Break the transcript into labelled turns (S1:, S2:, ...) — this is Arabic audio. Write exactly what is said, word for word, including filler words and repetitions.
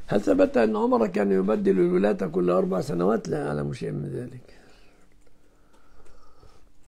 S1: هل ثبت أن عمر كان يبدل الولاة كل أربع سنوات؟ لا أعلم شيئا من ذلك.